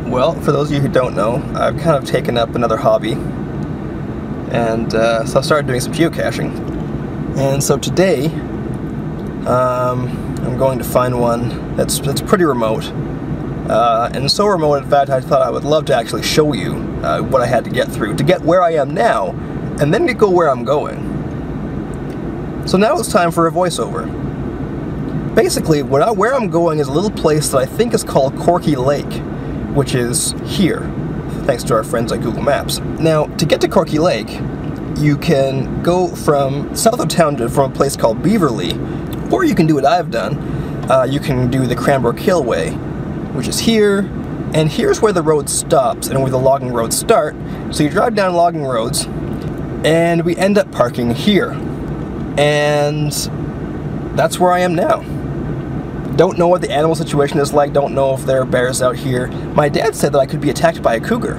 Well, for those of you who don't know, I've kind of taken up another hobby, and so I started doing some geocaching. And so today, I'm going to find one that's pretty remote, and so remote in fact I thought I would love to actually show you what I had to get through to get where I am now, and then to go where I'm going. So now it's time for a voiceover. Basically, where I'm going is a little place that I think is called Corky Lake, which is here, thanks to our friends at Google Maps. Now, to get to Corky Lake, you can go from south of town from a place called Beaverley, or you can do what I've done. You can do the Cranbrook Hill Way, which is here, and here's where the road stops and where the logging roads start. So you drive down logging roads, and we end up parking here. And that's where I am now. Don't know what the animal situation is like, don't know if there are bears out here. My dad said that I could be attacked by a cougar.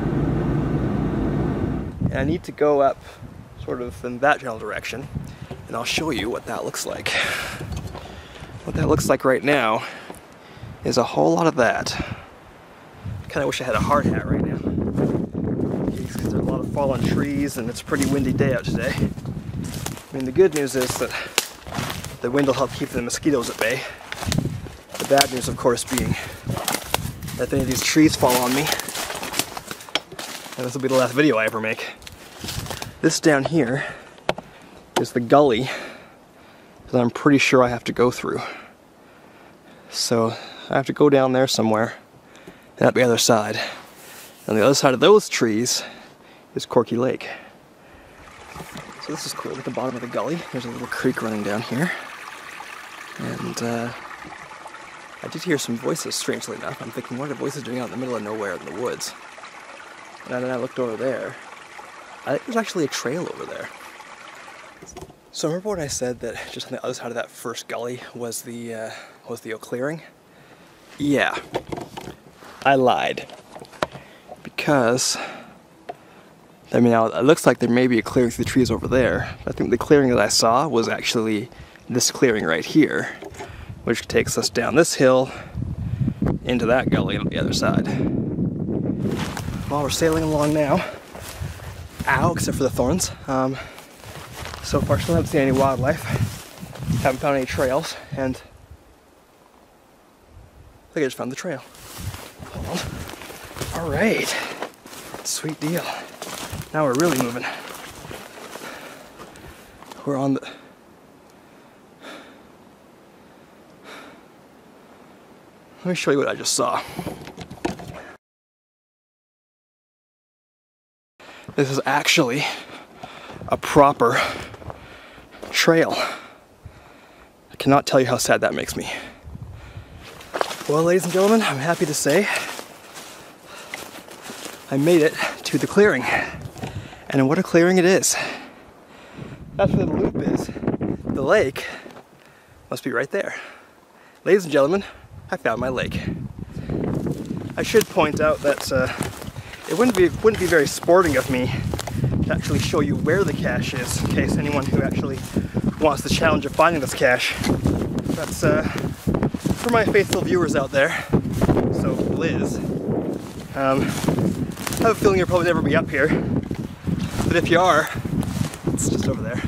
And I need to go up sort of in that general direction, and I'll show you what that looks like. What that looks like right now is a whole lot of that. I kind of wish I had a hard hat right now, because there's a lot of fallen trees and it's a pretty windy day out today. I mean, the good news is that the wind will help keep the mosquitoes at bay. The bad news, of course, being that if any of these trees fall on me, and this will be the last video I ever make. This down here is the gully that I'm pretty sure I have to go through. So I have to go down there somewhere, and up the other side. On the other side of those trees is Corky Lake. So this is cool. At the bottom of the gully, there's a little creek running down here. And I did hear some voices, strangely enough. I'm thinking, what are the voices doing out in the middle of nowhere in the woods? And then I looked over there. I think there's actually a trail over there. So remember when I said that just on the other side of that first gully was the oak clearing? Yeah, I lied. Because, I mean, now it looks like there may be a clearing through the trees over there. I think the clearing that I saw was actually this clearing right here, which takes us down this hill into that gully on the other side. While we're sailing along now, except for the thorns, so far still haven't seen any wildlife, haven't found any trails, and I think I just found the trail. Hold on. Alright, sweet deal. Now we're really moving. We're on the... Let me show you what I just saw. This is actually a proper trail. I cannot tell you how sad that makes me. Well, ladies and gentlemen, I'm happy to say I made it to the clearing. And what a clearing it is. That's where the loop is. The lake must be right there. Ladies and gentlemen, I found my lake. I should point out that it wouldn't be very sporting of me to actually show you where the cache is, in case anyone who actually wants the challenge of finding this cache. That's for my faithful viewers out there. So Liz, I have a feeling you'll probably never be up here, but if you are, it's just over there.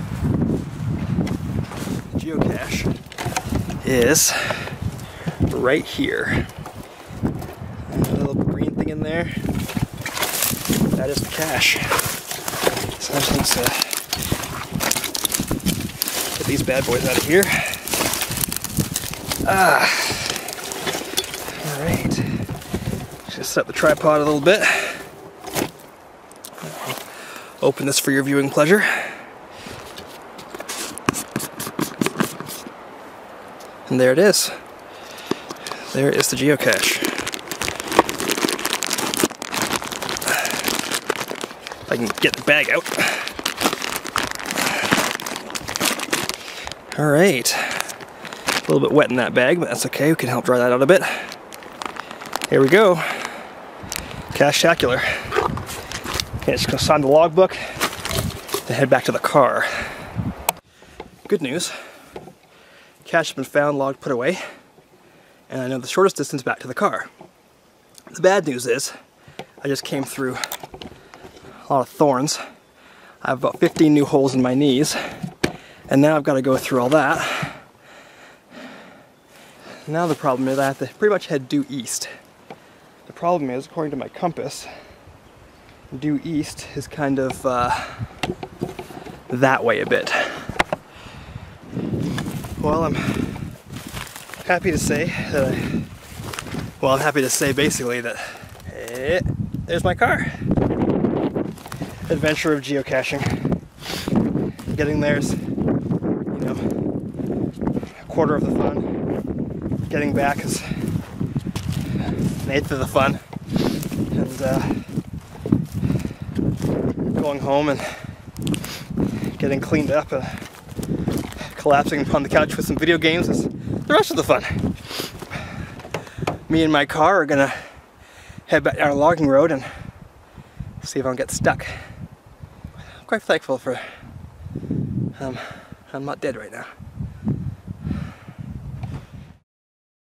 The geocache is right here. And a little green thing in there. That is the cache. So I just need to get these bad boys out of here. Alright. Just set the tripod a little bit. Open this for your viewing pleasure. And there it is. There is the geocache. If I can get the bag out. Alright. A little bit wet in that bag, but that's okay. We can help dry that out a bit. Here we go. Cache-tacular. Okay, just gonna sign the logbook, then head back to the car. Good news. Cache has been found, logged, put away. And I know the shortest distance back to the car. The bad news is, I just came through a lot of thorns. I have about 15 new holes in my knees, and now I've got to go through all that. Now the problem is I have to pretty much head due east. The problem is, according to my compass, due east is kind of that way a bit. Well, I'm happy to say that I'm happy to say basically that there's my car. Adventure of geocaching. Getting there's, you know, a quarter of the fun. Getting back is an eighth of the fun. And going home and getting cleaned up and collapsing upon the couch with some video games is the rest of the fun. Me and my car are gonna head back down a logging road and see if I don't get stuck. I'm quite thankful for I'm not dead right now.